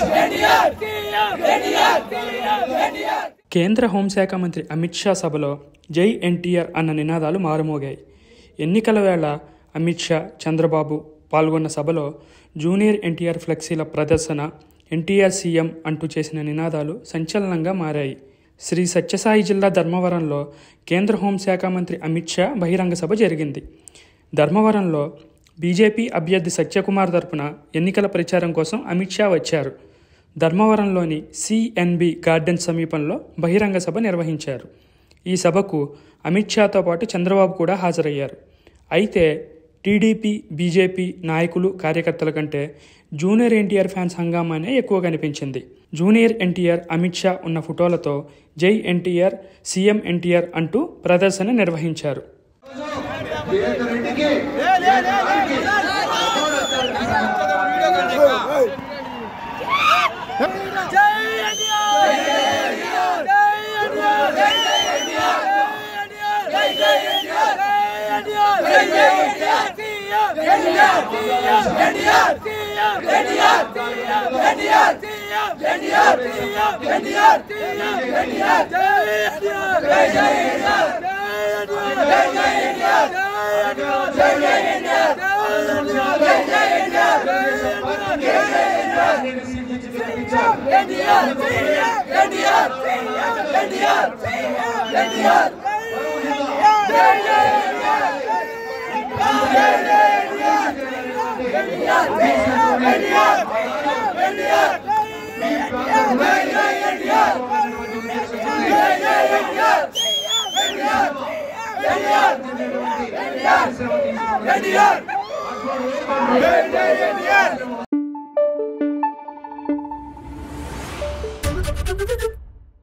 కేంద్ర హోంశాఖ మంత్రి అమిత్ షా సభలో జై ఎన్టీఆర్ అన్న నినాదాలు మారుమోగాయి. ఎన్నికల వేళ అమిత్ షా, చంద్రబాబు పాల్గొన్న సభలో జూనియర్ ఎన్టీఆర్ ఫ్లెక్సీల ప్రదర్శన, ఎన్టీఆర్ సీఎం అంటూ చేసిన నినాదాలు సంచలనంగా మారాయి. శ్రీ సత్యసాయి జిల్లా ధర్మవరంలో కేంద్ర హోంశాఖ మంత్రి అమిత్ షా బహిరంగ సభ జరిగింది. ధర్మవరంలో బీజేపీ అభ్యర్థి సత్యకుమార్ తరపున ఎన్నికల ప్రచారం కోసం అమిత్ షా వచ్చారు. ధర్మవరంలోని సిఎన్బి గార్డెన్ సమీపంలో బహిరంగ సభ నిర్వహించారు. ఈ సభకు అమిత్ షాతో పాటు చంద్రబాబు కూడా హాజరయ్యారు. అయితే టీడీపీ, బీజేపీ నాయకులు, కార్యకర్తల కంటే జూనియర్ ఎన్టీఆర్ ఫ్యాన్స్ హంగామానే ఎక్కువ కనిపించింది. జూనియర్ ఎన్టీఆర్, అమిత్ షా ఉన్న ఫోటోలతో జై ఎన్టీఆర్, సీఎం ఎన్టీఆర్ అంటూ ప్రదర్శన నిర్వహించారు. NDR